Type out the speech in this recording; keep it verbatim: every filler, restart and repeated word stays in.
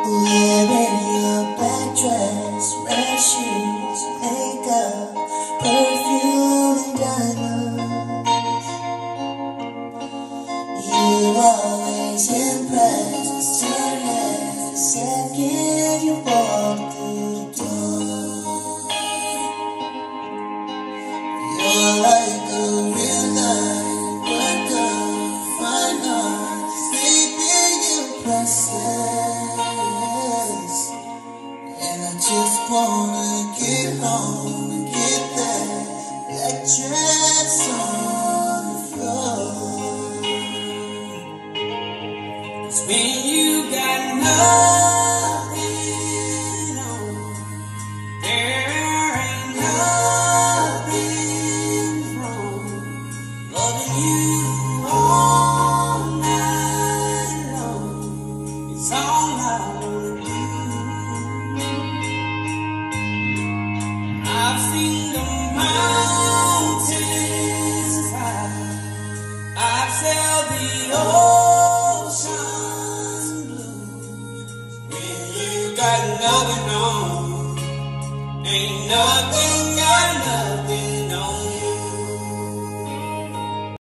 Wearing your black dress, red shoes, makeup, perfume and diamonds. You always impress with turn heads the second you walk through the door. You're like a real life worker, fine art, sleeping impressive. And I just wanna get home and get that black dress on the floor. 'Cause when you got nothing on, there ain't nothing wrong. Loving you all night long is all I wanna do. I've seen the mountains high, I've sailed the ocean blue. When you got nothing on, ain't nothing